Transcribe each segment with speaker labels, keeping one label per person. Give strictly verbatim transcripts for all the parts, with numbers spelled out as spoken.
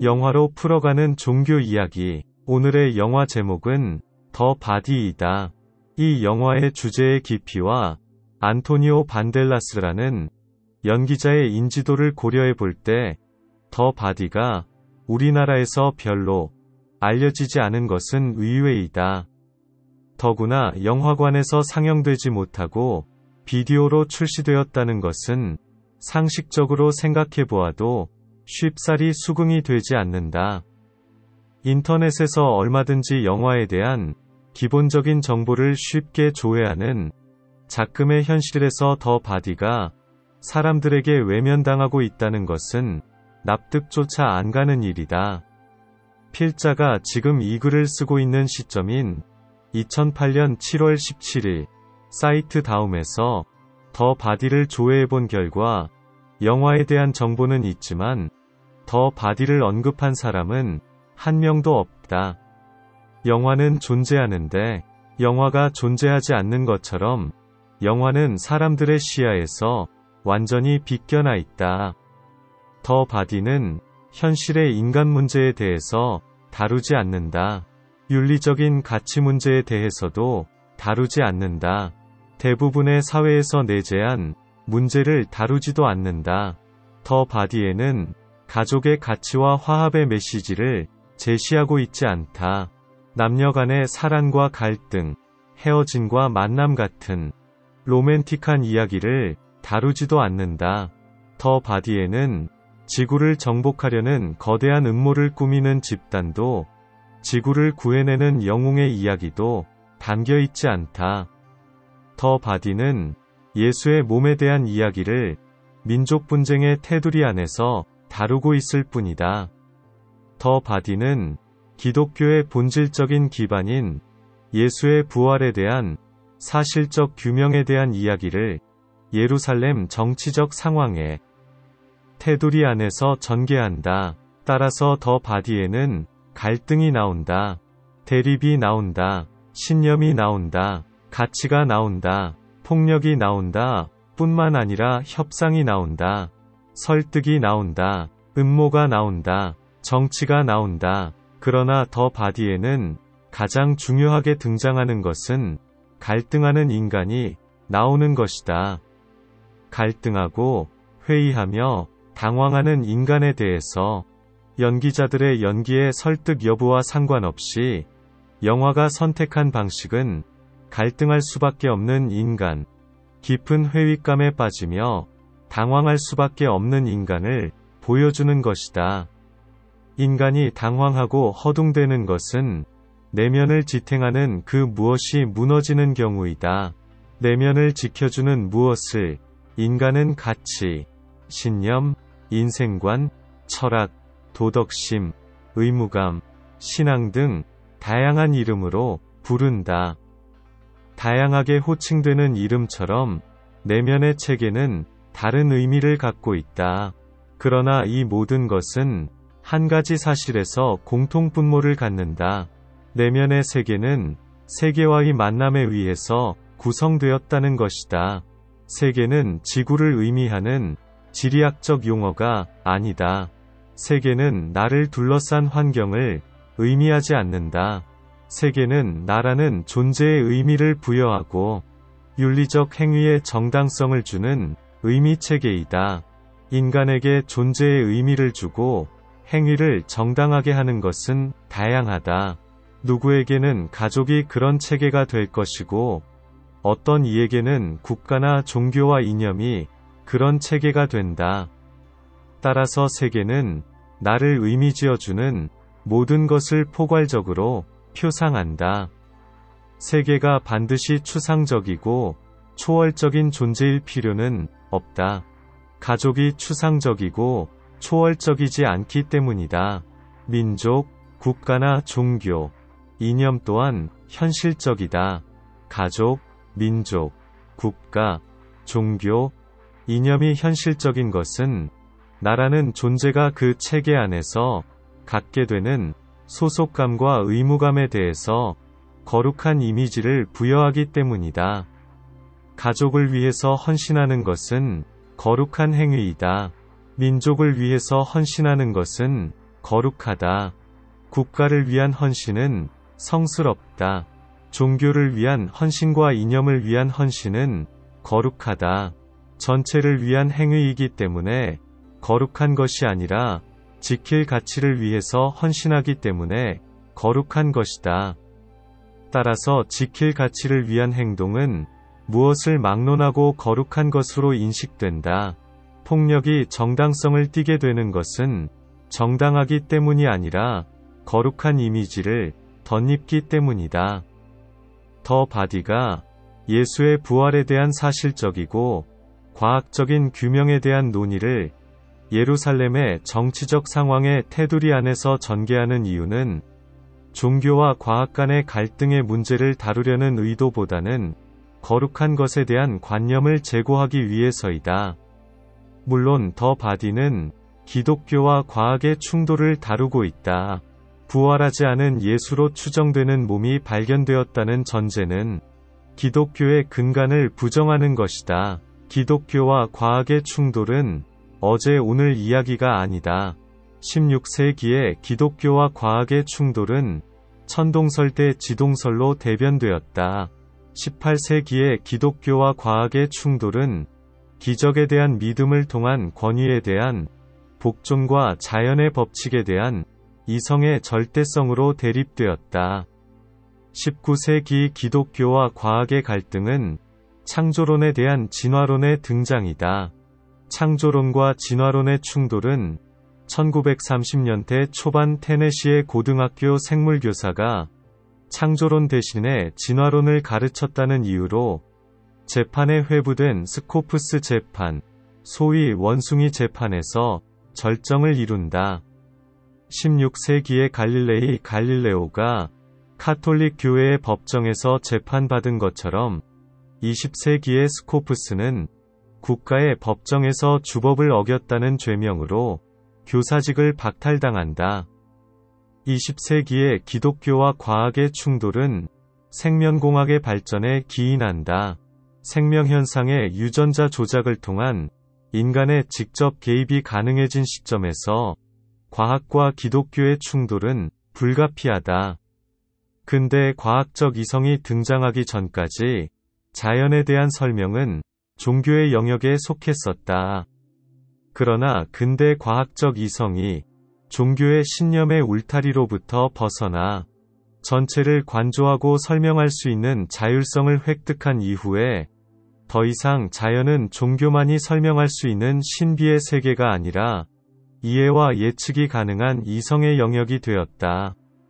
Speaker 1: 영화로 풀어가는 종교 이야기. 오늘의 영화 제목은 더 바디이다. 이 영화의 주제의 깊이와 안토니오 반델라스라는 연기자의 인지도를 고려해 볼 때 더 바디가 우리나라에서 별로 알려지지 않은 것은 의외이다. 더구나 영화관에서 상영되지 못하고 비디오로 출시되었다는 것은 상식적으로 생각해 보아도 쉽사리 수긍이 되지 않는다. 인터넷에서 얼마든지 영화에 대한 기본적인 정보를 쉽게 조회하는 작금의 현실에서 더 바디가 사람들에게 외면당하고 있다는 것은 납득조차 안 가는 일이다. 필자가 지금 이 글을 쓰고 있는 시점인 이천팔년 칠월 십칠일 사이트 다음에서 더 바디를 조회해본 결과 영화에 대한 정보는 있지만 더 바디를 언급한 사람은 한 명도 없다. 영화는 존재하는데 영화가 존재하지 않는 것처럼 영화는 사람들의 시야에서 완전히 비껴나 있다. 더 바디는 현실의 인간 문제에 대해서 다루지 않는다. 윤리적인 가치 문제에 대해서도 다루지 않는다. 대부분의 사회에서 내재한 문제를 다루지도 않는다. 더 바디에는 가족의 가치와 화합의 메시지를 제시하고 있지 않다. 남녀 간의 사랑과 갈등, 헤어짐과 만남 같은 로맨틱한 이야기를 다루지도 않는다. 더 바디에는 지구를 정복하려는 거대한 음모를 꾸미는 집단도 지구를 구해내는 영웅의 이야기도 담겨 있지 않다. 더 바디는 예수의 몸에 대한 이야기를 민족 분쟁의 테두리 안에서 다루고 있을 뿐이다. 더 바디는 기독교의 본질적인 기반인 예수의 부활에 대한 사실적 규명에 대한 이야기를 예루살렘 정치적 상황의 테두리 안에서 전개한다. 따라서 더 바디에는 갈등이 나온다. 대립이 나온다. 신념이 나온다. 가치가 나온다. 폭력이 나온다. 뿐만 아니라 협상이 나온다. 설득이 나온다. 음모가 나온다. 정치가 나온다. 그러나 더 바디에는 가장 중요하게 등장하는 것은 갈등하는 인간이 나오는 것이다. 갈등하고 회의하며 당황하는 인간에 대해서 연기자들의 연기의 설득 여부와 상관없이 영화가 선택한 방식은 갈등할 수밖에 없는 인간, 깊은 회의감에 빠지며 당황할 수밖에 없는 인간을 보여주는 것이다. 인간이 당황하고 허둥대는 것은 내면을 지탱하는 그 무엇이 무너지는 경우이다. 내면을 지켜주는 무엇을 인간은 가치, 신념, 인생관, 철학, 도덕심, 의무감, 신앙 등 다양한 이름으로 부른다. 다양하게 호칭되는 이름처럼 내면의 체계는 다른 의미를 갖고 있다. 그러나 이 모든 것은 한 가지 사실에서 공통분모를 갖는다. 내면의 세계는 세계와의 만남에 의해서 구성되었다는 것이다. 세계는 지구를 의미하는 지리학적 용어가 아니다. 세계는 나를 둘러싼 환경을 의미하지 않는다. 세계는 나라는 존재의 의미를 부여하고 윤리적 행위의 정당성을 주는 의미체계이다. 인간에게 존재의 의미를 주고 행위를 정당하게 하는 것은 다양하다. 누구에게는 가족이 그런 체계가 될 것이고 어떤 이에게는 국가나 종교와 이념이 그런 체계가 된다. 따라서 세계는 나를 의미지어주는 모든 것을 포괄적으로 표상한다. 세계가 반드시 추상적이고 초월적인 존재일 필요는 없다. 가족이 추상적이고 초월적이지 않기 때문이다. 민족, 국가나 종교, 이념 또한 현실적이다. 가족, 민족, 국가, 종교, 이념이 현실적인 것은 나라는 존재가 그 체계 안에서 갖게 되는 소속감과 의무감에 대해서 거룩한 이미지를 부여하기 때문이다. 가족을 위해서 헌신하는 것은 거룩한 행위이다. 민족을 위해서 헌신하는 것은 거룩하다. 국가를 위한 헌신은 성스럽다. 종교를 위한 헌신과 이념을 위한 헌신은 거룩하다. 전체를 위한 행위이기 때문에 거룩한 것이 아니라 지킬 가치를 위해서 헌신하기 때문에 거룩한 것이다. 따라서 지킬 가치를 위한 행동은 무엇을 막론하고 거룩한 것으로 인식된다. 폭력이 정당성을 띠게 되는 것은 정당하기 때문이 아니라 거룩한 이미지를 덧입기 때문이다. 더 바디가 예수의 부활에 대한 사실적이고 과학적인 규명에 대한 논의를 예루살렘의 정치적 상황의 테두리 안에서 전개하는 이유는 종교와 과학 간의 갈등의 문제를 다루려는 의도보다는 거룩한 것에 대한 관념을 제고하기 위해서이다. 물론 더 바디는 기독교와 과학의 충돌을 다루고 있다. 부활하지 않은 예수로 추정되는 몸이 발견되었다는 전제는 기독교의 근간을 부정하는 것이다. 기독교와 과학의 충돌은 어제 오늘 이야기가 아니다. 십육 세기의 기독교와 과학의 충돌은 천동설 때 지동설로 대변되었다. 십팔 세기의 기독교와 과학의 충돌은 기적에 대한 믿음을 통한 권위에 대한 복종과 자연의 법칙에 대한 이성의 절대성으로 대립되었다. 십구 세기 기독교와 과학의 갈등은 창조론에 대한 진화론의 등장이다. 창조론과 진화론의 충돌은 천구백삼십 년대 초반 테네시의 고등학교 생물교사가 창조론 대신에 진화론을 가르쳤다는 이유로 재판에 회부된 스코프스 재판, 소위 원숭이 재판에서 절정을 이룬다. 십육 세기의 갈릴레이 갈릴레오가 카톨릭 교회의 법정에서 재판받은 것처럼 이십 세기의 스코프스는 국가의 법정에서 주법을 어겼다는 죄명으로 교사직을 박탈당한다. 이십 세기의 기독교와 과학의 충돌은 생명공학의 발전에 기인한다. 생명현상의 유전자 조작을 통한 인간의 직접 개입이 가능해진 시점에서 과학과 기독교의 충돌은 불가피하다. 근대 과학적 이성이 등장하기 전까지 자연에 대한 설명은 종교의 영역에 속했었다. 그러나 근대 과학적 이성이 종교의 신념의 울타리로부터 벗어나 전체를 관조하고 설명할 수 있는 자율성을 획득한 이후에 더 이상 자연은 종교만이 설명할 수 있는 신비의 세계가 아니라 이해와 예측이 가능한 이성의 영역이 되었다.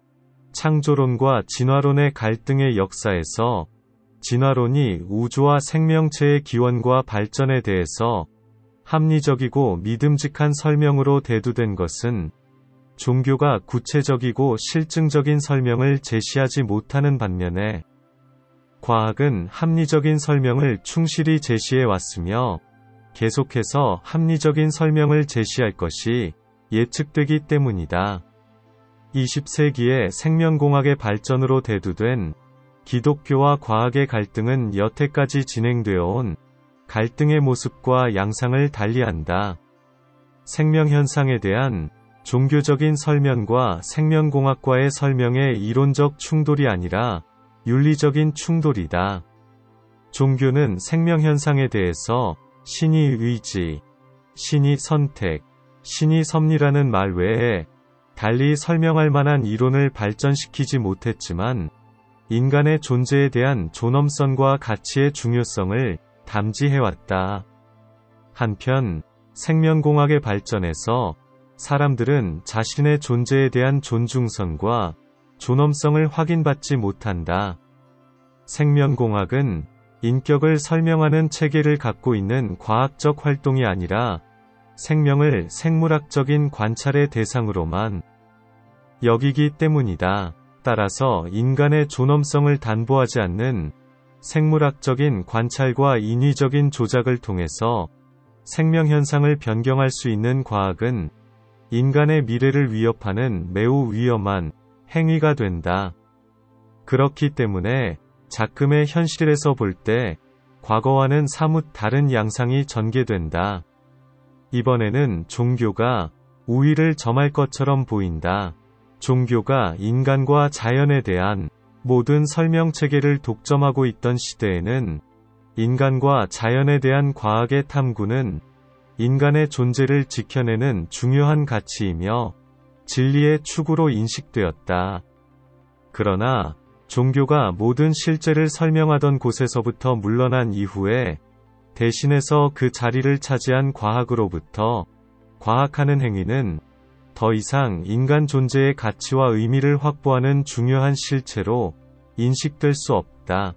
Speaker 1: 창조론과 진화론의 갈등의 역사에서 진화론이 우주와 생명체의 기원과 발전에 대해서 합리적이고 믿음직한 설명으로 대두된 것은 종교가 구체적이고 실증적인 설명을 제시하지 못하는 반면에 과학은 합리적인 설명을 충실히 제시해 왔으며 계속해서 합리적인 설명을 제시할 것이 예측되기 때문이다. 이십 세기의 생명공학의 발전으로 대두된 기독교와 과학의 갈등은 여태까지 진행되어 온 갈등의 모습과 양상을 달리한다. 생명현상에 대한 종교적인 설명과 생명공학과의 설명의 이론적 충돌이 아니라 윤리적인 충돌이다. 종교는 생명현상에 대해서 신이 의지, 신이 선택, 신이 섭리라는 말 외에 달리 설명할 만한 이론을 발전시키지 못했지만 인간의 존재에 대한 존엄성과 가치의 중요성을 담지해왔다. 한편 생명공학의 발전에서 사람들은 자신의 존재에 대한 존중성과 존엄성을 확인받지 못한다. 생명공학은 인격을 설명하는 체계를 갖고 있는 과학적 활동이 아니라 생명을 생물학적인 관찰의 대상으로만 여기기 때문이다. 따라서 인간의 존엄성을 담보하지 않는 생물학적인 관찰과 인위적인 조작을 통해서 생명현상을 변경할 수 있는 과학은 인간의 미래를 위협하는 매우 위험한 행위가 된다. 그렇기 때문에 작금의 현실에서 볼 때 과거와는 사뭇 다른 양상이 전개된다. 이번에는 종교가 우위를 점할 것처럼 보인다. 종교가 인간과 자연에 대한 모든 설명체계를 독점하고 있던 시대에는 인간과 자연에 대한 과학의 탐구는 인간의 존재를 지켜내는 중요한 가치이며 진리의 추구로 인식되었다. 그러나 종교가 모든 실제를 설명하던 곳에서부터 물러난 이후에 대신해서 그 자리를 차지한 과학으로부터 과학하는 행위는 더 이상 인간 존재의 가치와 의미를 확보하는 중요한 실체로 인식될 수 없다.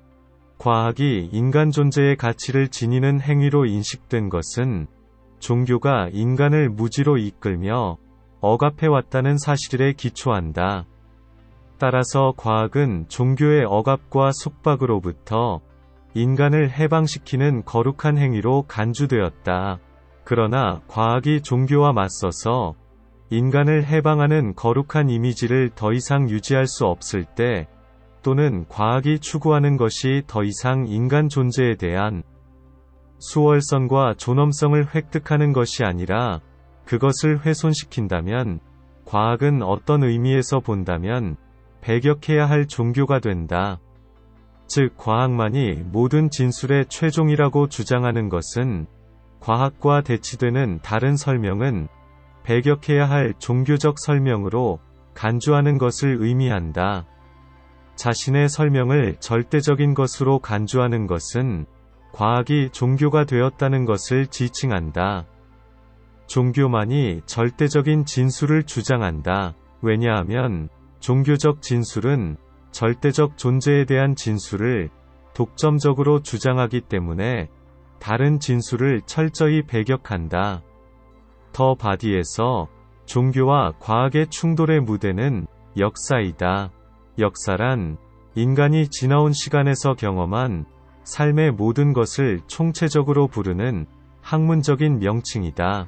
Speaker 1: 과학이 인간 존재의 가치를 지니는 행위로 인식된 것은 종교가 인간을 무지로 이끌며 억압해왔다는 사실에 기초한다. 따라서 과학은 종교의 억압과 속박으로부터 인간을 해방시키는 거룩한 행위로 간주되었다. 그러나 과학이 종교와 맞서서 인간을 해방하는 거룩한 이미지를 더 이상 유지할 수 없을 때, 또는 과학이 추구하는 것이 더 이상 인간 존재에 대한 수월성과 존엄성을 획득하는 것이 아니라 그것을 훼손시킨다면, 과학은 어떤 의미에서 본다면 배격해야 할 종교가 된다. 즉, 과학만이 모든 진술의 최종이라고 주장하는 것은 과학과 대치되는 다른 설명은 배격해야 할 종교적 설명으로 간주하는 것을 의미한다. 자신의 설명을 절대적인 것으로 간주하는 것은 과학이 종교가 되었다는 것을 지칭한다. 종교만이 절대적인 진술을 주장한다. 왜냐하면 종교적 진술은 절대적 존재에 대한 진술을 독점적으로 주장하기 때문에 다른 진술을 철저히 배격한다. 더 바디에서 종교와 과학의 충돌의 무대는 역사이다. 역사란 인간이 지나온 시간에서 경험한 삶의 모든 것을 총체적으로 부르는 학문적인 명칭이다.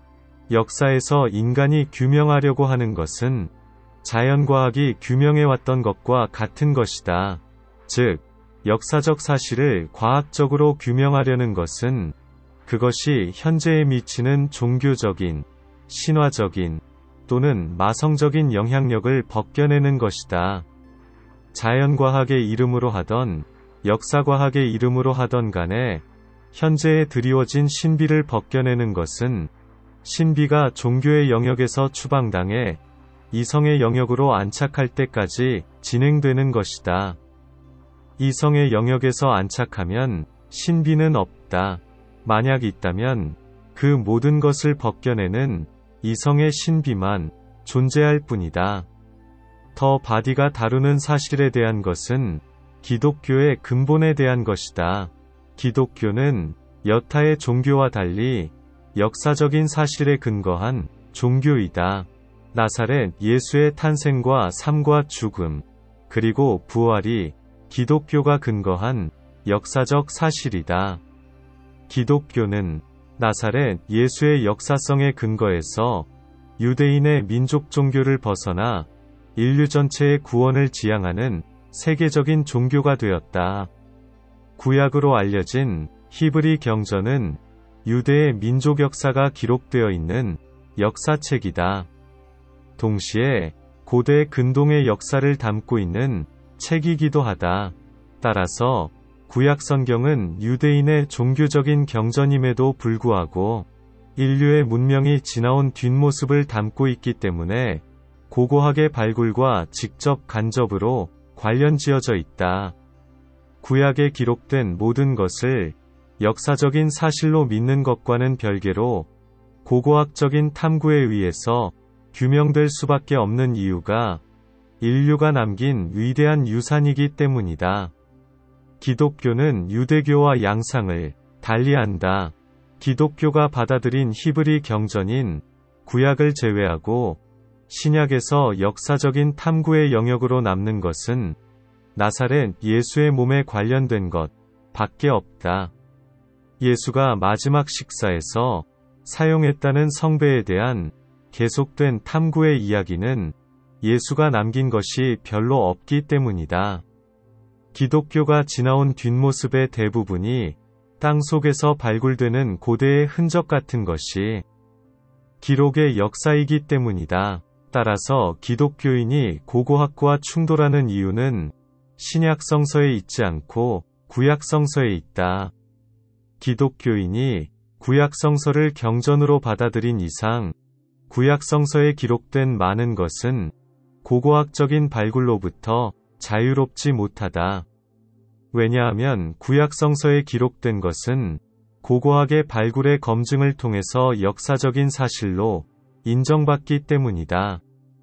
Speaker 1: 역사에서 인간이 규명하려고 하는 것은 자연과학이 규명해왔던 것과 같은 것이다. 즉, 역사적 사실을 과학적으로 규명하려는 것은 그것이 현재에 미치는 종교적인, 신화적인 또는 마성적인 영향력을 벗겨내는 것이다. 자연과학의 이름으로 하던 역사과학의 이름으로 하던 간에 현재에 드리워진 신비를 벗겨내는 것은 신비가 종교의 영역에서 추방당해 이성의 영역으로 안착할 때까지 진행되는 것이다. 이성의 영역에서 안착하면 신비는 없다. 만약 있다면 그 모든 것을 벗겨내는 이성의 신비만 존재할 뿐이다. 더 바디가 다루는 사실에 대한 것은 기독교의 근본에 대한 것이다. 기독교는 여타의 종교와 달리 역사적인 사실에 근거한 종교이다. 나사렛 예수의 탄생과 삶과 죽음, 그리고 부활이 기독교가 근거한 역사적 사실이다. 기독교는 나사렛 예수의 역사성에 근거해서 유대인의 민족 종교를 벗어나 인류 전체의 구원을 지향하는 세계적인 종교가 되었다. 구약으로 알려진 히브리 경전은 유대의 민족 역사가 기록되어 있는 역사책이다. 동시에 고대 근동의 역사를 담고 있는 책이기도 하다. 따라서 구약 성경은 유대인의 종교적인 경전임에도 불구하고 인류의 문명이 지나온 뒷모습을 담고 있기 때문에 고고학의 발굴과 직접 간접으로 관련지어져 있다. 구약에 기록된 모든 것을 역사적인 사실로 믿는 것과는 별개로 고고학적인 탐구에 의해서 규명될 수밖에 없는 이유가 인류가 남긴 위대한 유산이기 때문이다. 기독교는 유대교와 양상을 달리한다. 기독교가 받아들인 히브리 경전인 구약을 제외하고 신약에서 역사적인 탐구의 영역으로 남는 것은 나사렛 예수의 몸에 관련된 것 밖에 없다. 예수가 마지막 식사에서 사용했다는 성배에 대한 계속된 탐구의 이야기는 예수가 남긴 것이 별로 없기 때문이다. 기독교가 지나온 뒷모습의 대부분이 땅 속에서 발굴되는 고대의 흔적 같은 것이 기록의 역사이기 때문이다. 따라서 기독교인이 고고학과 충돌하는 이유는 신약 성서에 있지 않고 구약 성서에 있다. 기독교인이 구약 성서를 경전으로 받아들인 이상 구약 성서에 기록된 많은 것은 고고학적인 발굴로부터 자유롭지 못하다. 왜냐하면 구약 성서에 기록된 것은 고고학의 발굴의 검증을 통해서 역사적인 사실로 인정받기 때문이다.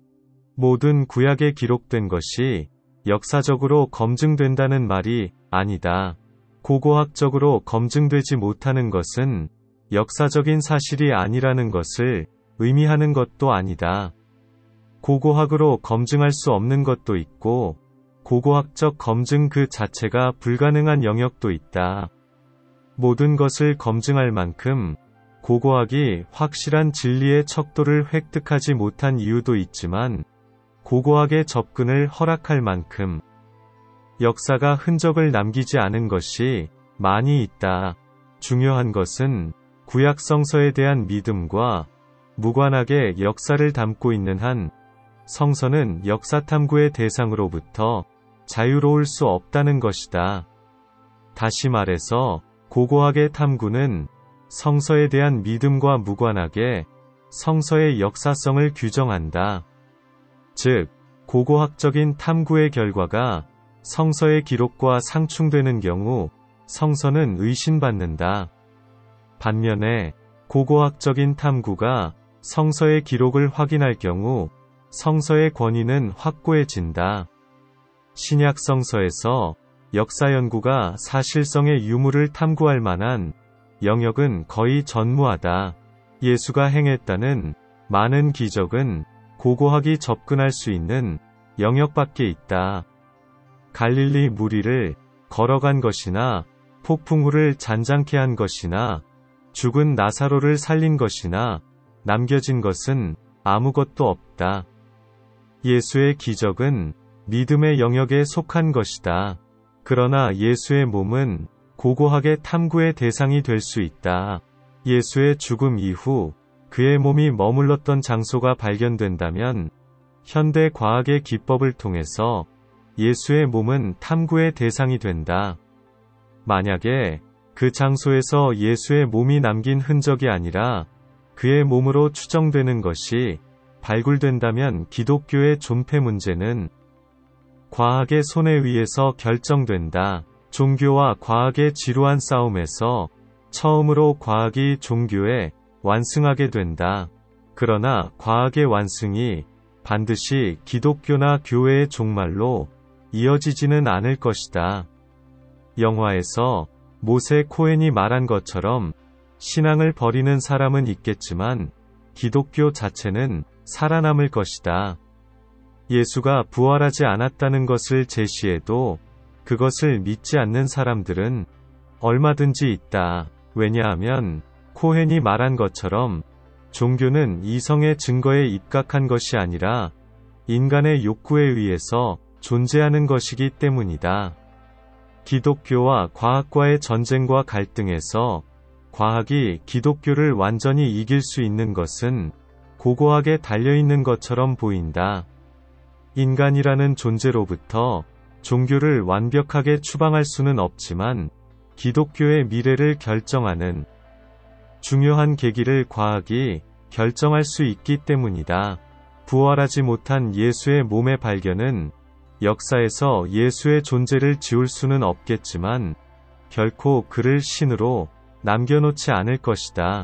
Speaker 1: 모든 구약에 기록된 것이 역사적으로 검증된다는 말이 아니다. 고고학적으로 검증되지 못하는 것은 역사적인 사실이 아니라는 것을 의미하는 것도 아니다. 고고학으로 검증할 수 없는 것도 있고 고고학적 검증 그 자체가 불가능한 영역도 있다. 모든 것을 검증할 만큼 고고학이 확실한 진리의 척도를 획득하지 못한 이유도 있지만 고고학의 접근을 허락할 만큼 역사가 흔적을 남기지 않은 것이 많이 있다. 중요한 것은 구약 성서에 대한 믿음과 무관하게 역사를 담고 있는 한 성서는 역사 탐구의 대상으로부터 자유로울 수 없다는 것이다. 다시 말해서 고고학의 탐구는 성서에 대한 믿음과 무관하게 성서의 역사성을 규정한다. 즉, 고고학적인 탐구의 결과가 성서의 기록과 상충되는 경우 성서는 의심받는다. 반면에 고고학적인 탐구가 성서의 기록을 확인할 경우 성서의 권위는 확고해진다. 신약 성서에서 역사 연구가 사실성의 유무를 탐구할 만한 영역은 거의 전무하다. 예수가 행했다는 많은 기적은 고고학이 접근할 수 있는 영역밖에 있다. 갈릴리 무리를 걸어간 것이나 폭풍우를 잔잔케 한 것이나 죽은 나사로를 살린 것이나 남겨진 것은 아무것도 없다. 예수의 기적은 믿음의 영역에 속한 것이다. 그러나 예수의 몸은 고고학의 탐구의 대상이 될 수 있다. 예수의 죽음 이후 그의 몸이 머물렀던 장소가 발견된다면 현대 과학의 기법을 통해서 예수의 몸은 탐구의 대상이 된다. 만약에 그 장소에서 예수의 몸이 남긴 흔적이 아니라 그의 몸으로 추정되는 것이 발굴된다면 기독교의 존폐 문제는 과학의 손에 의해서 결정된다. 종교와 과학의 지루한 싸움에서 처음으로 과학이 종교에 완승하게 된다. 그러나 과학의 완승이 반드시 기독교나 교회의 종말로 이어지지는 않을 것이다. 영화에서 모세 코헨이 말한 것처럼 신앙을 버리는 사람은 있겠지만 기독교 자체는 살아남을 것이다. 예수가 부활하지 않았다는 것을 제시해도 그것을 믿지 않는 사람들은 얼마든지 있다. 왜냐하면 코헨이 말한 것처럼 종교는 이성의 증거에 입각한 것이 아니라 인간의 욕구에 의해서 존재하는 것이기 때문이다. 기독교와 과학과의 전쟁과 갈등에서 과학이 기독교를 완전히 이길 수 있는 것은 고고학에 달려있는 것처럼 보인다. 인간이라는 존재로부터 종교를 완벽하게 추방할 수는 없지만 기독교의 미래를 결정하는 중요한 계기를 과학이 결정할 수 있기 때문이다. 부활하지 못한 예수의 몸의 발견은 역사에서 예수의 존재를 지울 수는 없겠지만 결코 그를 신으로 남겨놓지 않을 것이다.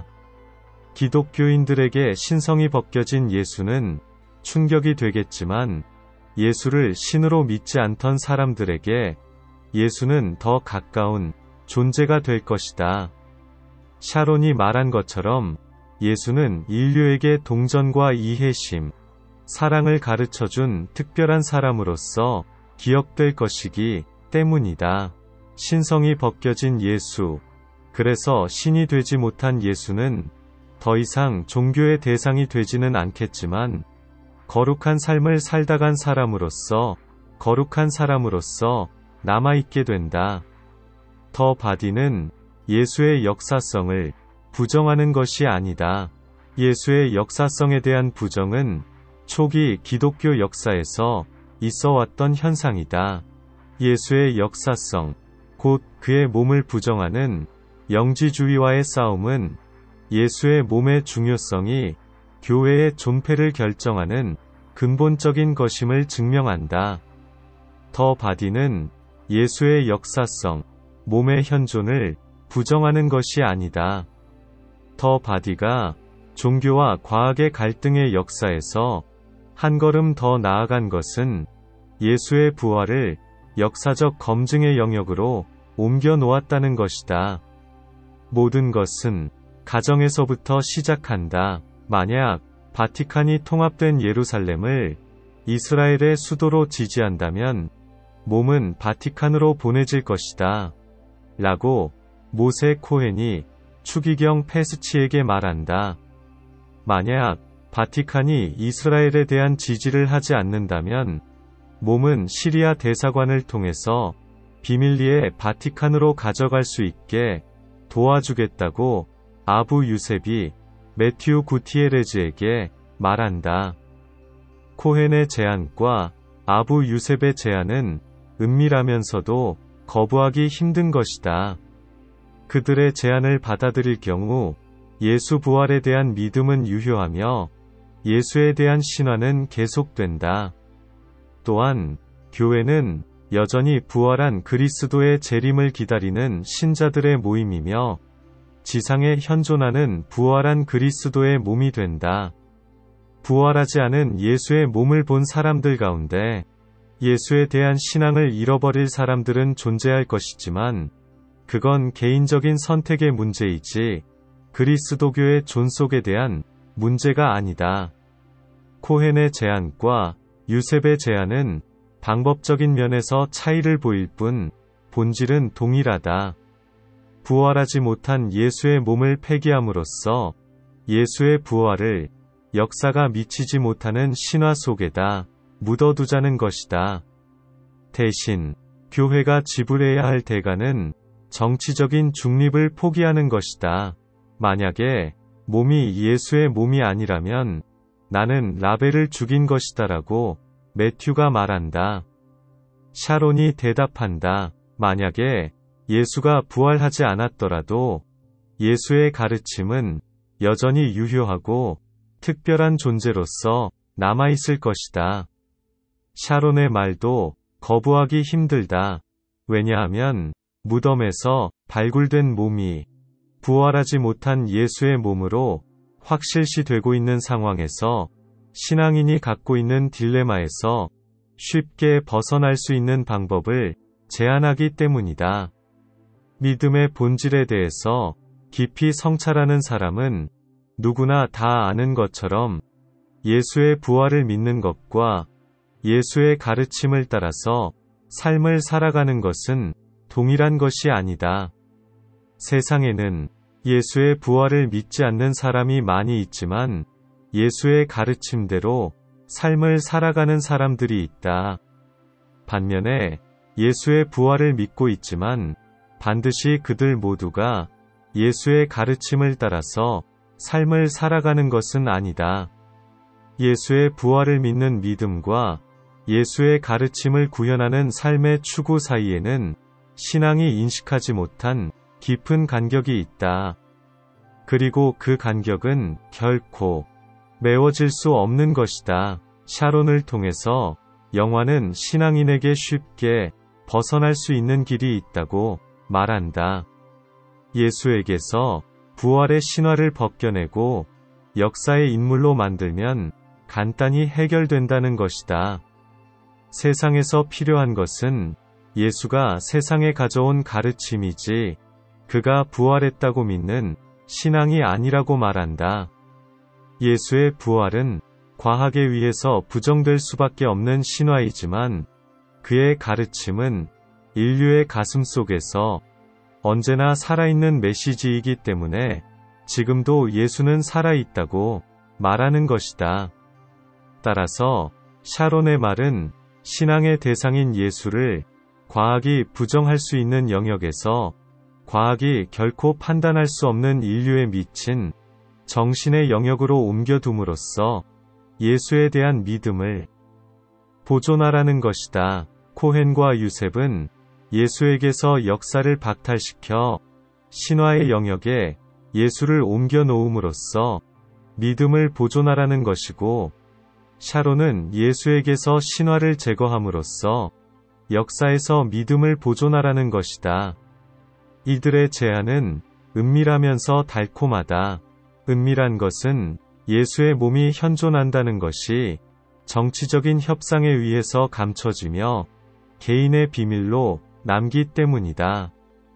Speaker 1: 기독교인들에게 신성이 벗겨진 예수는 충격이 되겠지만 예수를 신으로 믿지 않던 사람들에게 예수는 더 가까운 존재가 될 것이다. 샤론이 말한 것처럼 예수는 인류에게 동정과 이해심, 사랑을 가르쳐준 특별한 사람으로서 기억될 것이기 때문이다. 신성이 벗겨진 예수. 그래서 신이 되지 못한 예수는 더 이상 종교의 대상이 되지는 않겠지만 거룩한 삶을 살다 간 사람으로서 거룩한 사람으로서 남아있게 된다. 더 바디는 예수의 역사성을 부정하는 것이 아니다. 예수의 역사성에 대한 부정은 초기 기독교 역사에서 있어왔던 현상이다. 예수의 역사성, 곧 그의 몸을 부정하는 영지주의와의 싸움은 예수의 몸의 중요성이 교회의 존폐를 결정하는 근본적인 것임을 증명한다. 더 바디는 예수의 역사성, 몸의 현존을 부정하는 것이 아니다. 더 바디가 종교와 과학의 갈등의 역사에서 한 걸음 더 나아간 것은 예수의 부활을 역사적 검증의 영역으로 옮겨 놓았다는 것이다. 모든 것은 가정에서부터 시작한다. 만약 바티칸이 통합된 예루살렘을 이스라엘의 수도로 지지한다면 몸은 바티칸으로 보내질 것이다. 라고 모세 코헨이 추기경 페스치에게 말한다. 만약 바티칸이 이스라엘에 대한 지지를 하지 않는다면 몸은 시리아 대사관을 통해서 비밀리에 바티칸으로 가져갈 수 있게 도와주겠다고 아부 유셉이 매튜 구티에레즈에게 말한다. 코헨의 제안과 아부 유셉의 제안은 은밀하면서도 거부하기 힘든 것이다. 그들의 제안을 받아들일 경우 예수 부활에 대한 믿음은 유효하며 예수에 대한 신화는 계속된다. 또한 교회는 여전히 부활한 그리스도의 재림을 기다리는 신자들의 모임이며 지상에 현존하는 부활한 그리스도의 몸이 된다. 부활하지 않은 예수의 몸을 본 사람들 가운데 예수에 대한 신앙을 잃어버릴 사람들은 존재할 것이지만 그건 개인적인 선택의 문제이지 그리스도교의 존속에 대한 문제가 아니다. 코헨의 제안과 유셉의 제안은 방법적인 면에서 차이를 보일 뿐 본질은 동일하다. 부활하지 못한 예수의 몸을 폐기함으로써 예수의 부활을 역사가 미치지 못하는 신화 속에다 묻어두자는 것이다. 대신 교회가 지불해야 할 대가는 정치적인 중립을 포기하는 것이다. 만약에 몸이 예수의 몸이 아니라면 나는 라벨을 죽인 것이다라고 매튜가 말한다. 샤론이 대답한다. 만약에 예수가 부활하지 않았더라도 예수의 가르침은 여전히 유효하고 특별한 존재로서 남아있을 것이다. 샤론의 말도 거부하기 힘들다. 왜냐하면 무덤에서 발굴된 몸이 부활하지 못한 예수의 몸으로 확실시되고 있는 상황에서 신앙인이 갖고 있는 딜레마에서 쉽게 벗어날 수 있는 방법을 제안하기 때문이다. 믿음의 본질에 대해서 깊이 성찰하는 사람은 누구나 다 아는 것처럼 예수의 부활을 믿는 것과 예수의 가르침을 따라서 삶을 살아가는 것은 동일한 것이 아니다. 세상에는 예수의 부활을 믿지 않는 사람이 많이 있지만 예수의 가르침대로 삶을 살아가는 사람들이 있다. 반면에 예수의 부활을 믿고 있지만 반드시 그들 모두가 예수의 가르침을 따라서 삶을 살아가는 것은 아니다. 예수의 부활을 믿는 믿음과 예수의 가르침을 구현하는 삶의 추구 사이에는 신앙이 인식하지 못한 깊은 간격이 있다. 그리고 그 간격은 결코 메워질 수 없는 것이다. 샤론을 통해서 영화는 신앙인에게 쉽게 벗어날 수 있는 길이 있다고 말한다. 예수에게서 부활의 신화를 벗겨내고 역사의 인물로 만들면 간단히 해결된다는 것이다. 세상에서 필요한 것은 예수가 세상에 가져온 가르침이지 그가 부활했다고 믿는 신앙이 아니라고 말한다. 예수의 부활은 과학에 의해서 부정될 수밖에 없는 신화이지만 그의 가르침은 인류의 가슴 속에서 언제나 살아있는 메시지이기 때문에 지금도 예수는 살아있다고 말하는 것이다. 따라서 샤론의 말은 신앙의 대상인 예수를 과학이 부정할 수 있는 영역에서 과학이 결코 판단할 수 없는 인류에 미친 정신의 영역으로 옮겨둠으로써 예수에 대한 믿음을 보존하라는 것이다. 코헨과 유셉은 예수에게서 역사를 박탈시켜 신화의 영역에 예수를 옮겨 놓음으로써 믿음을 보존하라는 것이고, 샤론은 예수에게서 신화를 제거함으로써 역사에서 믿음을 보존하라는 것이다. 이들의 제안은 은밀하면서 달콤하다. 은밀한 것은 예수의 몸이 현존한다는 것이 정치적인 협상에 의해서 감춰지며 개인의 비밀로 남기 때문이다.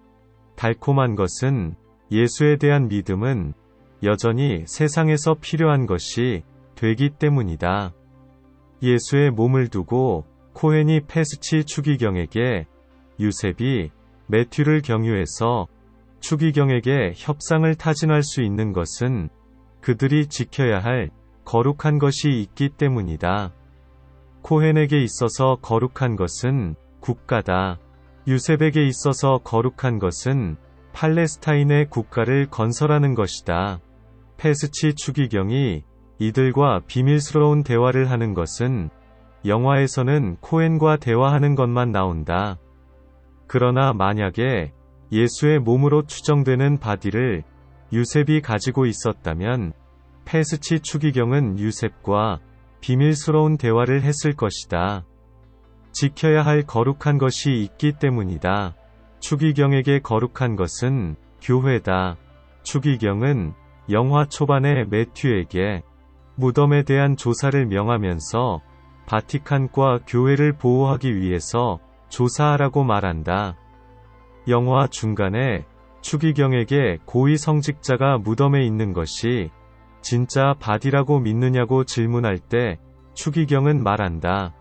Speaker 1: 달콤한 것은 예수에 대한 믿음은 여전히 세상에서 필요한 것이 되기 때문이다. 예수의 몸을 두고 코헨이 페스치 추기경에게, 유셉이 매튜를 경유해서 추기경에게 협상을 타진할 수 있는 것은 그들이 지켜야 할 거룩한 것이 있기 때문이다. 코헨에게 있어서 거룩한 것은 국가다. 유셉에게 있어서 거룩한 것은 팔레스타인의 국가를 건설하는 것이다. 페스치 추기경이 이들과 비밀스러운 대화를 하는 것은 영화에서는 코헨과 대화하는 것만 나온다. 그러나 만약에 예수의 몸으로 추정되는 바디를 유셉이 가지고 있었다면 페스치 추기경은 유셉과 비밀스러운 대화를 했을 것이다. 지켜야 할 거룩한 것이 있기 때문이다. 추기경에게 거룩한 것은 교회다. 추기경은 영화 초반에 매튜에게 무덤에 대한 조사를 명하면서 바티칸과 교회를 보호하기 위해서 조사하라고 말한다. 영화 중간에 추기경에게 고위 성직자가 무덤에 있는 것이 진짜 바디라고 믿느냐고 질문할 때 추기경은 말한다.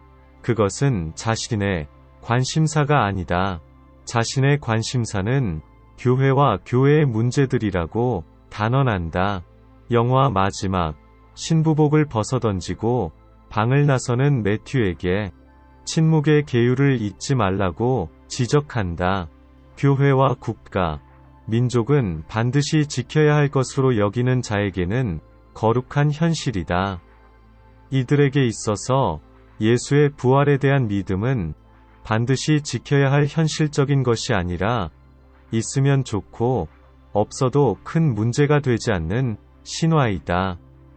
Speaker 1: 그것은 자신의 관심사가 아니다. 자신의 관심사는 교회와 교회의 문제들이라고 단언한다. 영화 마지막, 신부복을 벗어던지고 방을 나서는 매튜에게 침묵의 계율을 잊지 말라고 지적한다. 교회와 국가, 민족은 반드시 지켜야 할 것으로 여기는 자에게는 거룩한 현실이다. 이들에게 있어서 예수의 부활에 대한 믿음은 반드시 지켜야 할 현실적인 것이 아니라 있으면 좋고 없어도 큰 문제가 되지 않는 신화이다.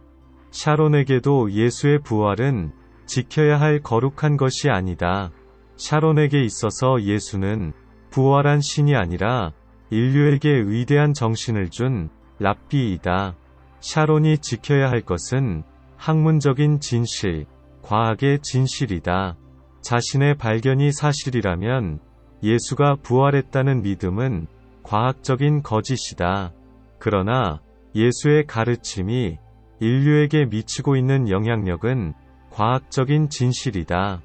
Speaker 1: 샤론에게도 예수의 부활은 지켜야 할 거룩한 것이 아니다. 샤론에게 있어서 예수는 부활한 신이 아니라 인류에게 위대한 정신을 준 랍비이다. 샤론이 지켜야 할 것은 학문적인 진실, 과학의 진실이다. 자신의 발견이 사실이라면 예수가 부활했다는 믿음은 과학적인 거짓이다. 그러나 예수의 가르침이 인류에게 미치고 있는 영향력은 과학적인 진실이다.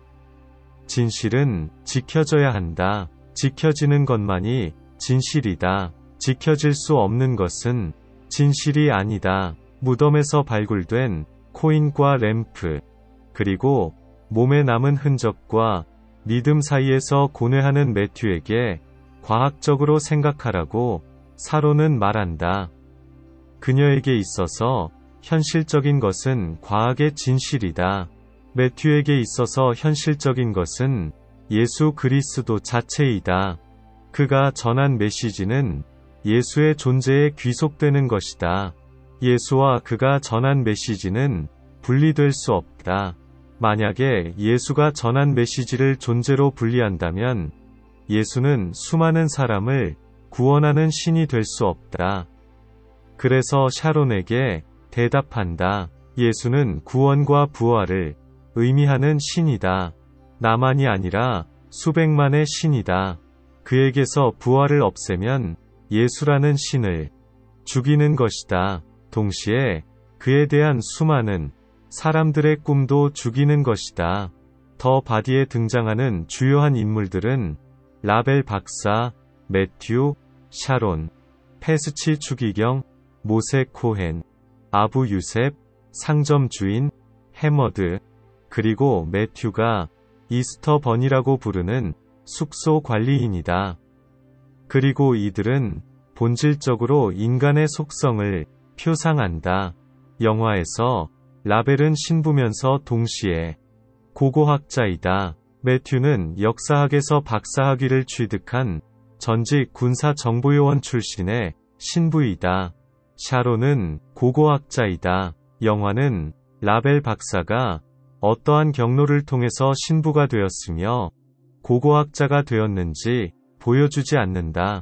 Speaker 1: 진실은 지켜져야 한다. 지켜지는 것만이 진실이다. 지켜질 수 없는 것은 진실이 아니다. 무덤에서 발굴된 코인과 램프, 그리고 몸에 남은 흔적과 믿음 사이에서 고뇌하는 매튜에게 과학적으로 생각하라고 사로는 말한다. 그녀에게 있어서 현실적인 것은 과학의 진실이다. 매튜에게 있어서 현실적인 것은 예수 그리스도 자체이다. 그가 전한 메시지는 예수의 존재에 귀속되는 것이다. 예수와 그가 전한 메시지는 분리될 수 없다. 만약에 예수가 전한 메시지를 존재로 분리한다면 예수는 수많은 사람을 구원하는 신이 될 수 없다. 그래서 샤론에게 대답한다. 예수는 구원과 부활을 의미하는 신이다. 나만이 아니라 수백만의 신이다. 그에게서 부활을 없애면 예수라는 신을 죽이는 것이다. 동시에 그에 대한 수많은 사람들의 꿈도 죽이는 것이다. 더 바디에 등장하는 주요한 인물들은 라벨 박사, 매튜, 샤론, 페스치 추기경, 모세 코헨, 아부 유셉, 상점 주인, 해머드, 그리고 매튜가 이스터 번이라고 부르는 숙소 관리인이다. 그리고 이들은 본질적으로 인간의 속성을 표상한다. 영화에서 라벨은 신부면서 동시에 고고학자이다. 매튜는 역사학에서 박사학위를 취득한 전직 군사정보요원 출신의 신부이다. 샤론은 고고학자이다. 영화는 라벨 박사가 어떠한 경로를 통해서 신부가 되었으며 고고학자가 되었는지 보여주지 않는다.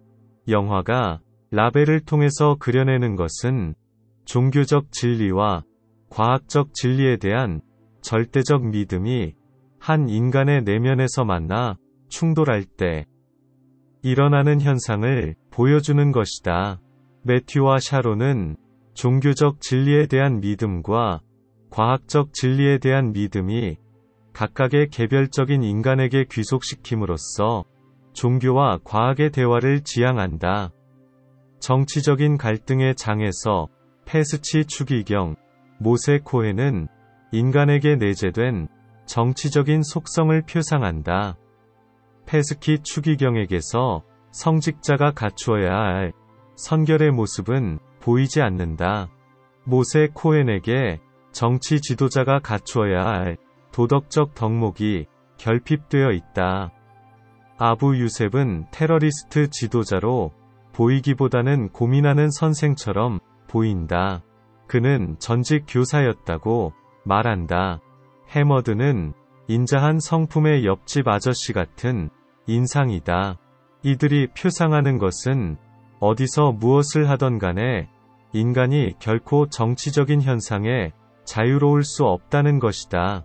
Speaker 1: 영화가 라벨을 통해서 그려내는 것은 종교적 진리와 과학적 진리에 대한 절대적 믿음이 한 인간의 내면에서 만나 충돌할 때 일어나는 현상을 보여주는 것이다. 매튜와 샤론은 종교적 진리에 대한 믿음과 과학적 진리에 대한 믿음이 각각의 개별적인 인간에게 귀속시킴으로써 종교와 과학의 대화를 지향한다. 정치적인 갈등의 장에서 페스치 추기경, 모세 코헨은 인간에게 내재된 정치적인 속성을 표상한다. 페스키 추기경에게서 성직자가 갖추어야 할 선결의 모습은 보이지 않는다. 모세 코헨에게 정치 지도자가 갖추어야 할 도덕적 덕목이 결핍되어 있다. 아부 유셉은 테러리스트 지도자로 보이기보다는 고민하는 선생처럼 보인다. 그는 전직 교사였다고 말한다. 해머드는 인자한 성품의 옆집 아저씨 같은 인상이다. 이들이 표상하는 것은 어디서 무엇을 하던 간에 인간이 결코 정치적인 현상에 자유로울 수 없다는 것이다.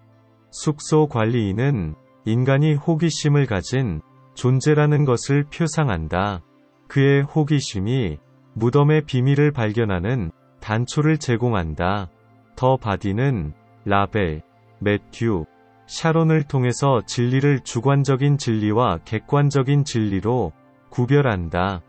Speaker 1: 숙소 관리인은 인간이 호기심을 가진 존재라는 것을 표상한다. 그의 호기심이 무덤의 비밀을 발견하는 단초를 제공한다. 더 바디는 라벨, 매튜, 샤론을 통해서 진리를 주관적인 진리와 객관적인 진리로 구별한다.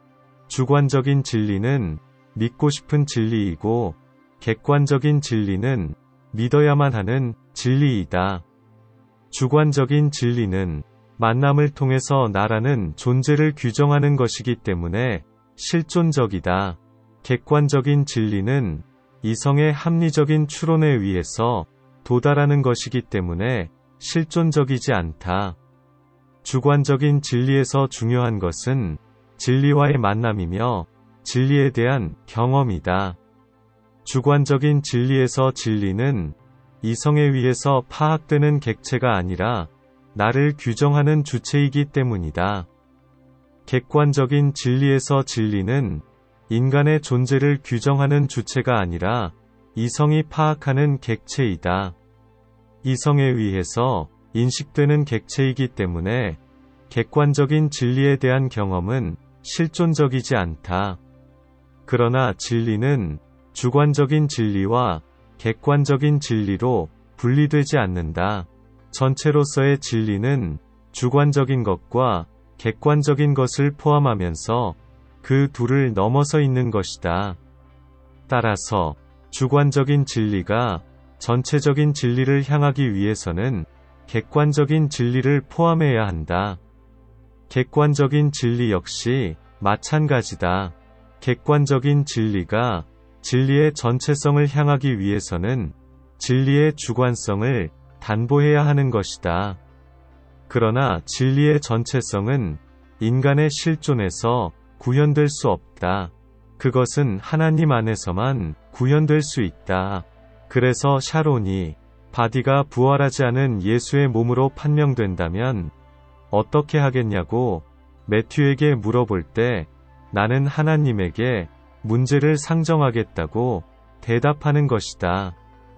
Speaker 1: 주관적인 진리는 믿고 싶은 진리이고 객관적인 진리는 믿어야만 하는 진리이다. 주관적인 진리는 만남을 통해서 나라는 존재를 규정하는 것이기 때문에 실존적이다. 객관적인 진리는 이성의 합리적인 추론에 의해서 도달하는 것이기 때문에 실존적이지 않다. 주관적인 진리에서 중요한 것은 진리와의 만남이며 진리에 대한 경험이다. 주관적인 진리에서 진리는 이성에 의해서 파악되는 객체가 아니라 나를 규정하는 주체이기 때문이다. 객관적인 진리에서 진리는 인간의 존재를 규정하는 주체가 아니라 이성이 파악하는 객체이다. 이성에 의해서 인식되는 객체이기 때문에 객관적인 진리에 대한 경험은 실존적이지 않다. 그러나 진리는 주관적인 진리와 객관적인 진리로 분리되지 않는다. 전체로서의 진리는 주관적인 것과 객관적인 것을 포함하면서 그 둘을 넘어서 있는 것이다. 따라서 주관적인 진리가 전체적인 진리를 향하기 위해서는 객관적인 진리를 포함해야 한다. 객관적인 진리 역시 마찬가지다. 객관적인 진리가 진리의 전체성을 향하기 위해서는 진리의 주관성을 담보해야 하는 것이다. 그러나 진리의 전체성은 인간의 실존에서 구현될 수 없다. 그것은 하나님 안에서만 구현될 수 있다. 그래서 샤론이 바디가 부활하지 않은 예수의 몸으로 판명된다면 어떻게 하겠냐고 매튜에게 물어볼 때 나는 하나님에게 문제를 상정하겠다고 대답하는 것이다.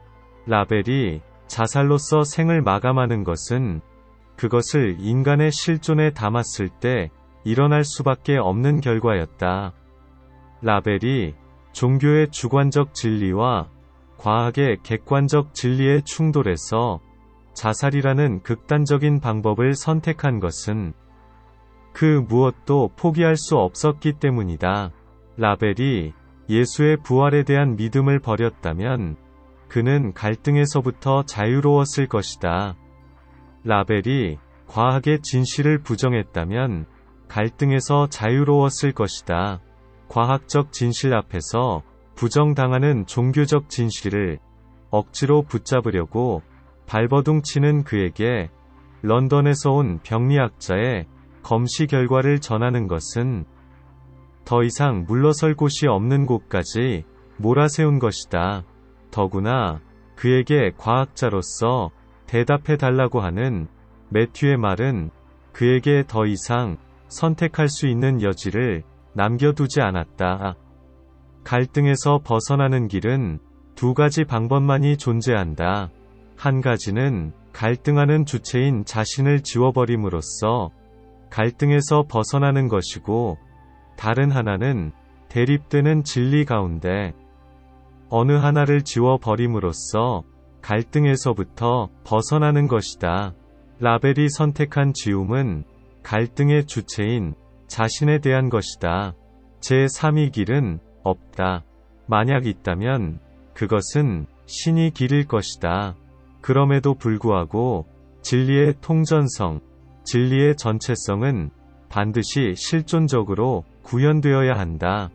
Speaker 1: 라벨이 자살로서 생을 마감하는 것은 그것을 인간의 실존에 담았을 때 일어날 수밖에 없는 결과였다. 라벨이 종교의 주관적 진리와 과학의 객관적 진리의 충돌에서 자살이라는 극단적인 방법을 선택한 것은 그 무엇도 포기할 수 없었기 때문이다. 라벨이 예수의 부활에 대한 믿음을 버렸다면 그는 갈등에서부터 자유로웠을 것이다. 라벨이 과학의 진실을 부정했다면 갈등에서 자유로웠을 것이다. 과학적 진실 앞에서 부정당하는 종교적 진실을 억지로 붙잡으려고 발버둥 치는 그에게 런던에서 온 병리학자의 검시 결과를 전하는 것은 더 이상 물러설 곳이 없는 곳까지 몰아세운 것이다. 더구나 그에게 과학자로서 대답해 달라고 하는 매튜의 말은 그에게 더 이상 선택할 수 있는 여지를 남겨두지 않았다. 갈등에서 벗어나는 길은 두 가지 방법만이 존재한다. 한 가지는 갈등하는 주체인 자신을 지워버림으로써 갈등에서 벗어나는 것이고, 다른 하나는 대립되는 진리 가운데 어느 하나를 지워버림으로써 갈등에서부터 벗어나는 것이다. 라벨이 선택한 지움은 갈등의 주체인 자신에 대한 것이다. 제삼의 길은 없다. 만약 있다면 그것은 신이 길일 것이다. 그럼에도 불구하고 진리의 통전성, 진리의 전체성은 반드시 실존적으로 구현되어야 한다.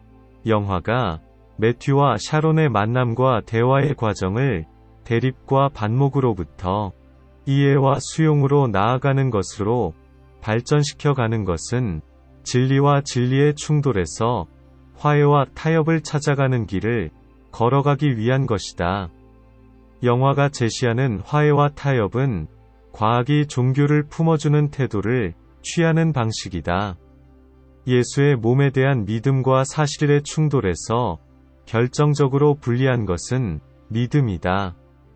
Speaker 1: 영화가 매튜와 샤론의 만남과 대화의 과정을 대립과 반목으로부터 이해와 수용으로 나아가는 것으로 발전시켜 가는 것은 진리와 진리의 충돌에서 화해와 타협을 찾아가는 길을 걸어가기 위한 것이다. 영화가 제시하는 화해와 타협은 과학이 종교를 품어주는 태도를 취하는 방식이다. 예수의 몸에 대한 믿음과 사실의 충돌에서 결정적으로 불리한 것은 믿음이다.